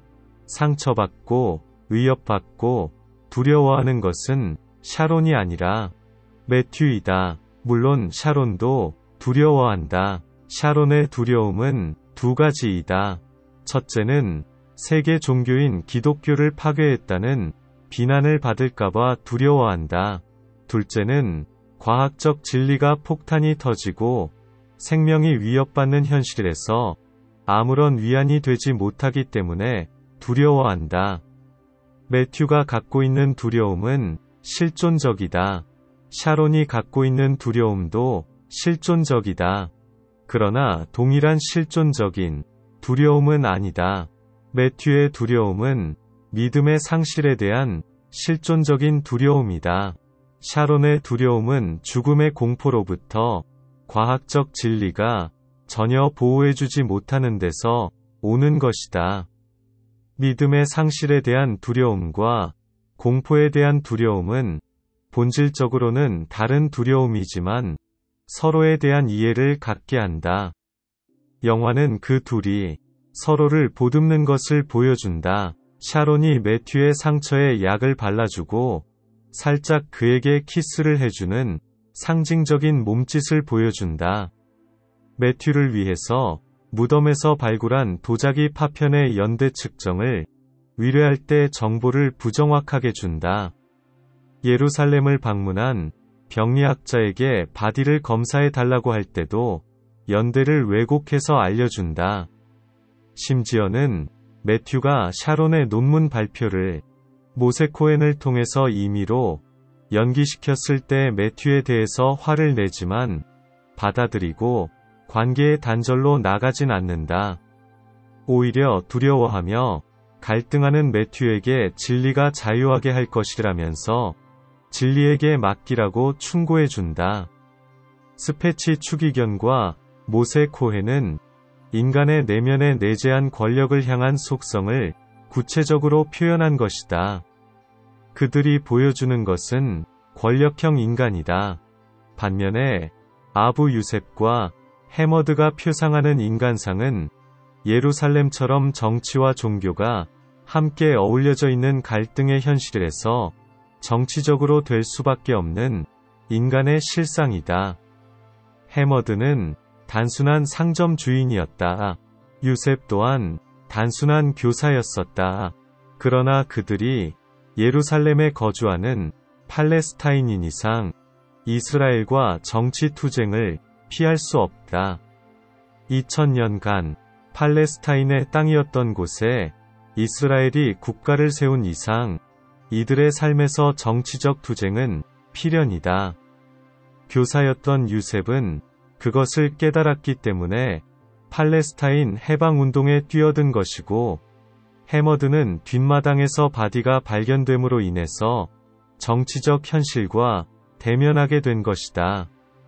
Speaker 1: 상처받고 위협받고 두려워하는 것은 샤론이 아니라 매튜이다. 물론 샤론도 두려워한다. 샤론의 두려움은 두 가지이다. 첫째는 세계 종교인 기독교를 파괴했다는 비난을 받을까봐 두려워한다. 둘째는 과학적 진리가 폭탄이 터지고 생명이 위협받는 현실에서 아무런 위안이 되지 못하기 때문에 두려워한다. 매튜가 갖고 있는 두려움은 실존적이다. 샤론이 갖고 있는 두려움도 실존적이다. 그러나 동일한 실존적인 두려움은 아니다. 매튜의 두려움은 믿음의 상실에 대한 실존적인 두려움이다. 샤론의 두려움은 죽음의 공포로부터 과학적 진리가 전혀 보호해주지 못하는 데서 오는 것이다. 믿음의 상실에 대한 두려움과 공포에 대한 두려움은 본질적으로는 다른 두려움이지만 서로에 대한 이해를 갖게 한다. 영화는 그 둘이 서로를 보듬는 것을 보여준다. 샤론이 매튜의 상처에 약을 발라주고 살짝 그에게 키스를 해주는 상징적인 몸짓을 보여준다. 매튜를 위해서 무덤에서 발굴한 도자기 파편의 연대 측정을 위례할 때 정보를 부정확하게 준다. 예루살렘을 방문한 병리학자에게 바디를 검사해 달라고 할 때도 연대를 왜곡해서 알려준다. 심지어는 매튜가 샤론의 논문 발표를 모세 코헨을 통해서 임의로 연기시켰을 때 매튜에 대해서 화를 내지만 받아들이고 관계의 단절로 나가진 않는다. 오히려 두려워하며 갈등하는 매튜에게 진리가 자유하게 할 것이라면서 진리에게 맡기라고 충고해준다. 스페치 추기견과 모세 코헨은 인간의 내면에 내재한 권력을 향한 속성을 구체적으로 표현한 것이다. 그들이 보여주는 것은 권력형 인간이다. 반면에 아부 유셉과 해머드가 표상하는 인간상은 예루살렘처럼 정치와 종교가 함께 어울려져 있는 갈등의 현실에서 정치적으로 될 수밖에 없는 인간의 실상이다. 해머드는 단순한 상점 주인이었다. 유셉 또한 단순한 교사였었다. 그러나 그들이 예루살렘에 거주하는 팔레스타인인 이상 이스라엘과 정치 투쟁을 피할 수 없다. 이천 년간 팔레스타인의 땅이었던 곳에 이스라엘이 국가를 세운 이상 이들의 삶에서 정치적 투쟁은 필연이다. 교사였던 유셉은 그것을 깨달았기 때문에 팔레스타인 해방운동에 뛰어든 것이고, 해머드는 뒷마당에서 바디가 발견됨으로 인해서 정치적 현실과 대면하게 된 것이다.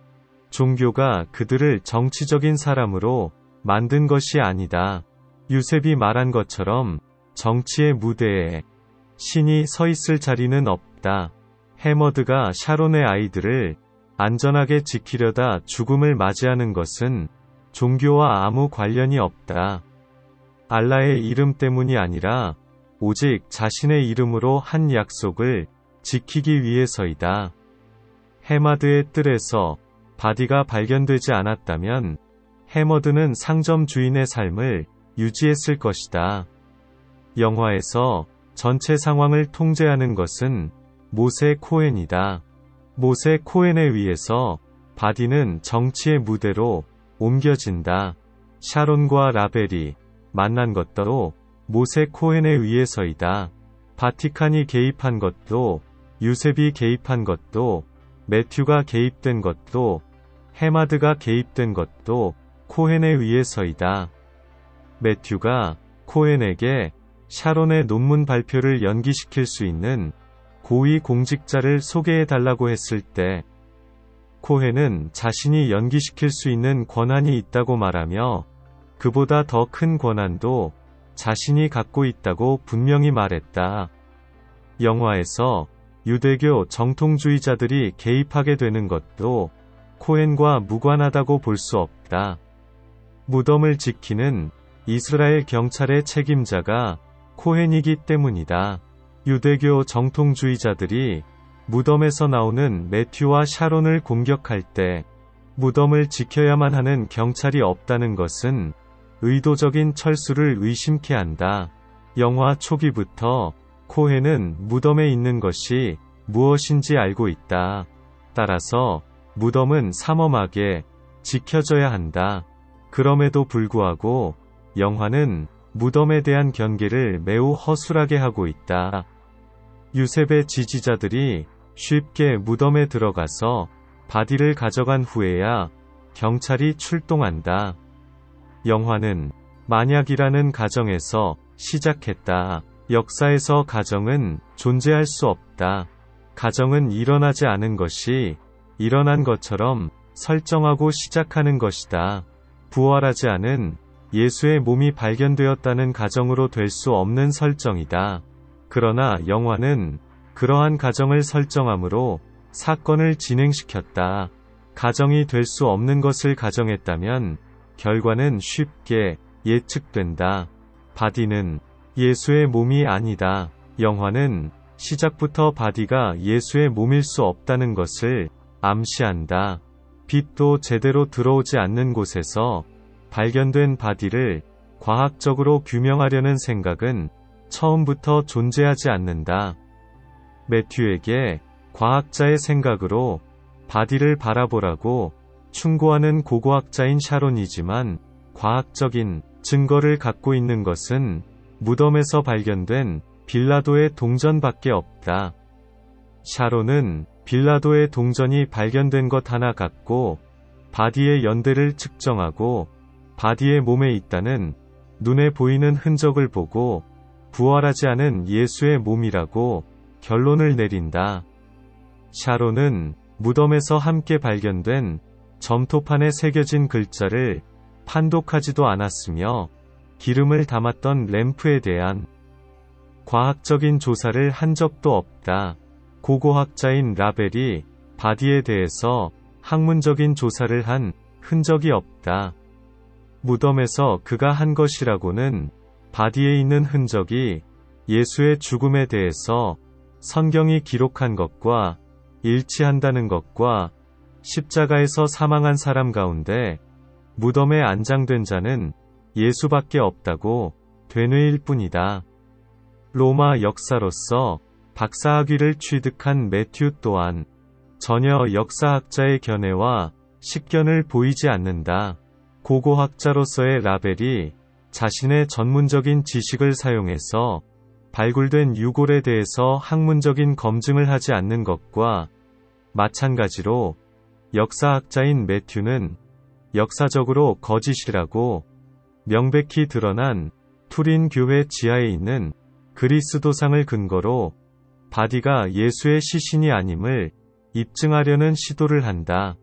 Speaker 1: 종교가 그들을 정치적인 사람으로 만든 것이 아니다. 유셉이 말한 것처럼 정치의 무대에 신이 서 있을 자리는 없다. 해머드가 샤론의 아이들을 안전하게 지키려다 죽음을 맞이하는 것은 종교와 아무 관련이 없다. 알라의 이름 때문이 아니라 오직 자신의 이름으로 한 약속을 지키기 위해서이다. 해마드의 뜰에서 바디가 발견되지 않았다면 해머드는 상점 주인의 삶을 유지했을 것이다. 영화에서 전체 상황을 통제하는 것은 모세 코헨이다. 모세 코헨에 의해서 바디는 정치의 무대로 옮겨진다. 샤론과 라벨이 만난 것도 모세 코헨에 의해서이다. 바티칸이 개입한 것도, 유셉이 개입한 것도, 매튜가 개입된 것도, 해마드가 개입된 것도 코헨에 의해서이다. 매튜가 코헨에게 샤론의 논문 발표를 연기시킬 수 있는 고위 공직자를 소개해달라고 했을 때, 코헨은 자신이 연기시킬 수 있는 권한이 있다고 말하며 그보다 더 큰 권한도 자신이 갖고 있다고 분명히 말했다. 영화에서 유대교 정통주의자들이 개입하게 되는 것도 코헨과 무관하다고 볼 수 없다. 무덤을 지키는 이스라엘 경찰의 책임자가 코헨이기 때문이다. 유대교 정통주의자들이 무덤에서 나오는 매튜와 샤론을 공격할 때 무덤을 지켜야만 하는 경찰이 없다는 것은 의도적인 철수를 의심케 한다. 영화 초기부터 코헨은 무덤에 있는 것이 무엇인지 알고 있다. 따라서 무덤은 삼엄하게 지켜져야 한다. 그럼에도 불구하고 영화는 무덤에 대한 경계를 매우 허술하게 하고 있다. 유셉의 지지자들이 쉽게 무덤에 들어가서 바디를 가져간 후에야 경찰이 출동한다. 영화는 만약이라는 가정에서 시작했다. 역사에서 가정은 존재할 수 없다. 가정은 일어나지 않은 것이 일어난 것처럼 설정하고 시작하는 것이다. 부활하지 않은 예수의 몸이 발견되었다는 가정으로 될 수 없는 설정이다. 그러나 영화는 그러한 가정을 설정함으로 사건을 진행시켰다. 가정이 될 수 없는 것을 가정했다면 결과는 쉽게 예측된다. 바디는 예수의 몸이 아니다. 영화는 시작부터 바디가 예수의 몸일 수 없다는 것을 암시한다. 빛도 제대로 들어오지 않는 곳에서 발견된 바디를 과학적으로 규명하려는 생각은 처음부터 존재하지 않는다. 매튜에게 과학자의 생각으로 바디를 바라보라고 충고하는 고고학자인 샤론이지만 과학적인 증거를 갖고 있는 것은 무덤에서 발견된 빌라도의 동전밖에 없다. 샤론은 빌라도의 동전이 발견된 것 하나 갖고 바디의 연대를 측정하고 바디의 몸에 있다는 눈에 보이는 흔적을 보고 부활하지 않은 예수의 몸이라고 결론을 내린다. 샤론은 무덤에서 함께 발견된 점토판에 새겨진 글자를 판독하지도 않았으며 기름을 담았던 램프에 대한 과학적인 조사를 한 적도 없다. 고고학자인 라벨이 바디에 대해서 학문적인 조사를 한 흔적이 없다. 무덤에서 그가 한 것이라고는 바디에 있는 흔적이 예수의 죽음에 대해서 성경이 기록한 것과 일치한다는 것과 십자가에서 사망한 사람 가운데 무덤에 안장된 자는 예수밖에 없다고 되뇌일 뿐이다. 로마 역사로서 박사학위를 취득한 매튜 또한 전혀 역사학자의 견해와 식견을 보이지 않는다. 고고학자로서의 라벨이 자신의 전문적인 지식을 사용해서 발굴된 유골에 대해서 학문적인 검증을 하지 않는 것과 마찬가지로 역사학자인 매튜는 역사적으로 거짓이라고 명백히 드러난 투린 교회 지하에 있는 그리스도상을 근거로 바디가 예수의 시신이 아님을 입증하려는 시도를 한다.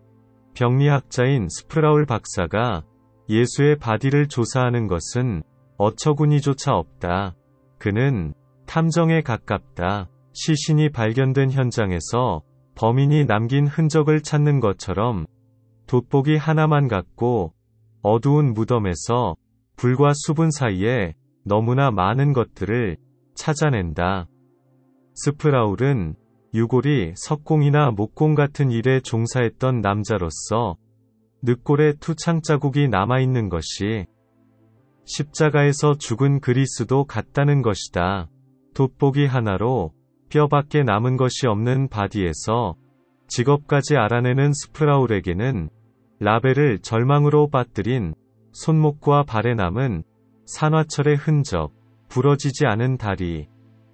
Speaker 1: 병리학자인 스프라울 박사가 예수의 바디를 조사하는 것은 어처구니조차 없다. 그는 탐정에 가깝다. 시신이 발견된 현장에서 범인이 남긴 흔적을 찾는 것처럼 돋보기 하나만 갖고 어두운 무덤에서 불과 수분 사이에 너무나 많은 것들을 찾아낸다. 스프라울은 유골이 석공이나 목공 같은 일에 종사했던 남자로서 늑골에 투창 자국이 남아있는 것이 십자가에서 죽은 그리스도 같다는 것이다. 돋보기 하나로 뼈밖에 남은 것이 없는 바디에서 직업까지 알아내는 스프라울에게는 라벨을 절망으로 빠뜨린 손목과 발에 남은 산화철의 흔적, 부러지지 않은 다리,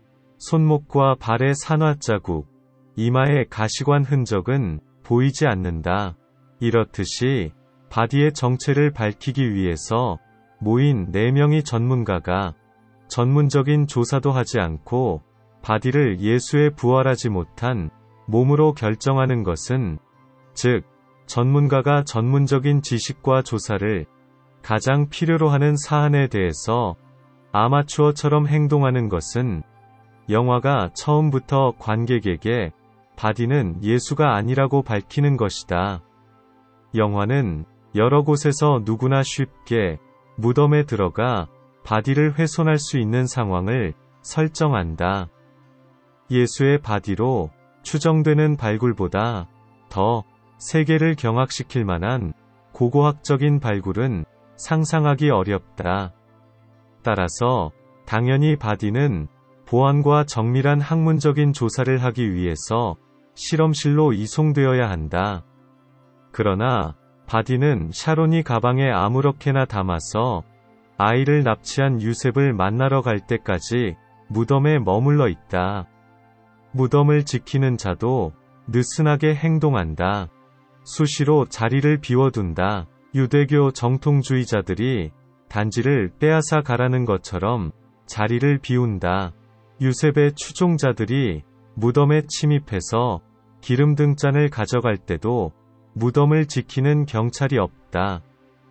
Speaker 1: 손목과 발의 산화자국, 이마의 가시관 흔적은 보이지 않는다. 이렇듯이 바디의 정체를 밝히기 위해서 모인 네 명의 전문가가 전문적인 조사도 하지 않고 바디를 예수의 부활하지 못한 몸으로 결정하는 것은, 즉 전문가가 전문적인 지식과 조사를 가장 필요로 하는 사안에 대해서 아마추어처럼 행동하는 것은 영화가 처음부터 관객에게 바디는 예수가 아니라고 밝히는 것이다. 영화는 여러 곳에서 누구나 쉽게 무덤에 들어가 바디를 훼손할 수 있는 상황을 설정한다. 예수의 바디로 추정되는 발굴보다 더 세계를 경악시킬 만한 고고학적인 발굴은 상상하기 어렵다. 따라서 당연히 바디는 보안과 정밀한 학문적인 조사를 하기 위해서 실험실로 이송되어야 한다. 그러나 바디는 샤론이 가방에 아무렇게나 담아서 아이를 납치한 유셉을 만나러 갈 때까지 무덤에 머물러 있다. 무덤을 지키는 자도 느슨하게 행동한다. 수시로 자리를 비워둔다. 유대교 정통주의자들이 단지를 빼앗아 가라는 것처럼 자리를 비운다. 유셉의 추종자들이 무덤에 침입해서 기름 등잔을 가져갈 때도 무덤을 지키는 경찰이 없다.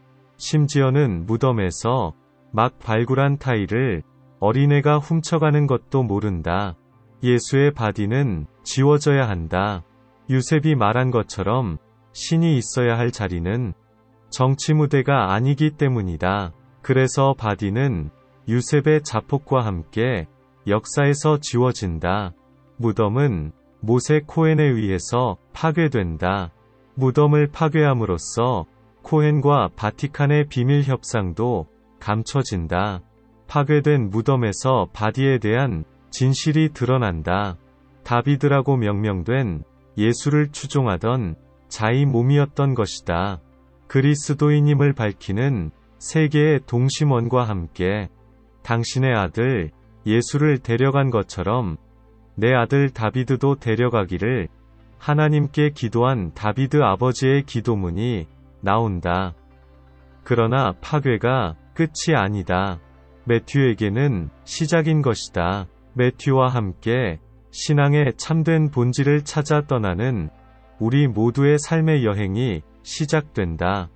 Speaker 1: 심지어는 무덤에서 막 발굴한 타일을 어린애가 훔쳐가는 것도 모른다. 예수의 바디는 지워져야 한다. 유셉이 말한 것처럼 신이 있어야 할 자리는 정치 무대가 아니기 때문이다. 그래서 바디는 유셉의 자폭과 함께 역사에서 지워진다. 무덤은 모세 코헨에 의해서 파괴된다. 무덤을 파괴함으로써 코헨과 바티칸의 비밀 협상도 감춰진다. 파괴된 무덤에서 바디에 대한 진실이 드러난다. 다비드라고 명명된 예수를 추종하던 자의 몸이었던 것이다. 그리스도인임을 밝히는 세계의 동심원과 함께 당신의 아들 예수를 데려간 것처럼 내 아들 다비드도 데려가기를 하나님께 기도한 다비드 아버지의 기도문이 나온다. 그러나 파괴가 끝이 아니다. 매튜에게는 시작인 것이다. 매튜와 함께 신앙의 참된 본질을 찾아 떠나는 우리 모두의 삶의 여행이 시작된다.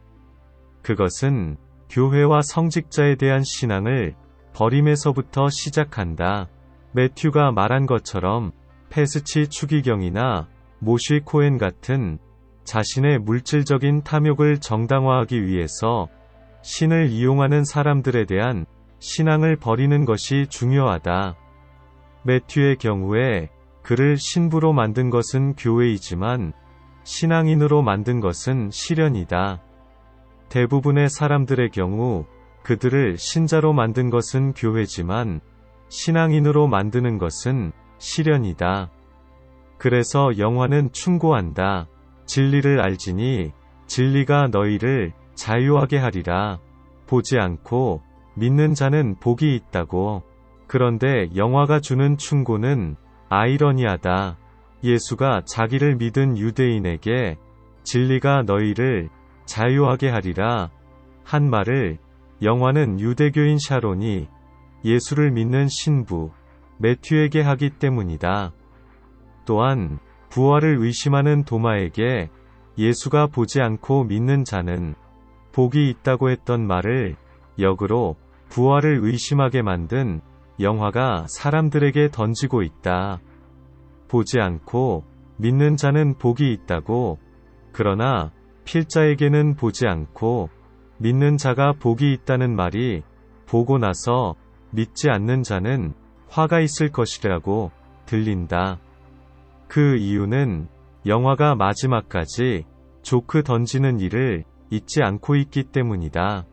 Speaker 1: 그것은 교회와 성직자에 대한 신앙을 버림에서부터 시작한다. 매튜가 말한 것처럼 페스치 추기경이나 모시 코헨 같은 자신의 물질적인 탐욕을 정당화하기 위해서 신을 이용하는 사람들에 대한 신앙을 버리는 것이 중요하다. 매튜의 경우에 그를 신부로 만든 것은 교회이지만 신앙인으로 만든 것은 시련이다. 대부분의 사람들의 경우 그들을 신자로 만든 것은 교회지만 신앙인으로 만드는 것은 시련이다. 그래서 영화는 충고한다. 진리를 알지니 진리가 너희를 자유하게 하리라. 보지 않고 믿는 자는 복이 있다고. 그런데 영화가 주는 충고는 아이러니하다. 예수가 자기를 믿은 유대인에게 진리가 너희를 자유하게 하리라 한 말을 영화는 유대교인 샤론이 예수를 믿는 신부 매튜에게 하기 때문이다. 또한 부활을 의심하는 도마에게 예수가 보지 않고 믿는 자는 복이 있다고 했던 말을 역으로 부활을 의심하게 만든 영화가 사람들에게 던지고 있다. 보지 않고 믿는 자는 복이 있다고, 그러나 필자에게는 보지 않고 믿는 자가 복이 있다는 말이 보고 나서 믿지 않는 자는 화가 있을 것이라고 들린다. 그 이유는 영화가 마지막까지 조크 던지는 일을 잊지 않고 있기 때문이다.